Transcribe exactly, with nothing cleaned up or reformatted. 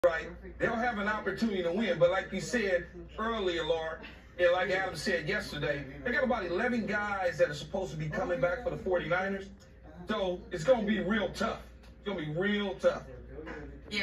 right, they'll have an opportunity to win. But like you said earlier, Laura, and like Adam said yesterday, they got about eleven guys that are supposed to be coming back for the forty-niners. So it's going to be real tough. It's going to be real tough.